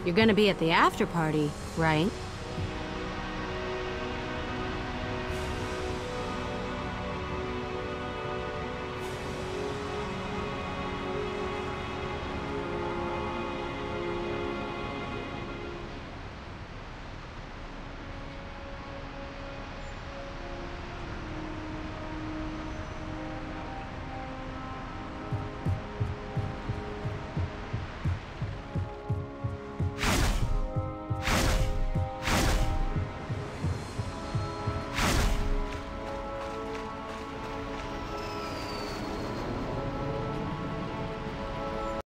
You're gonna be at the after party, right?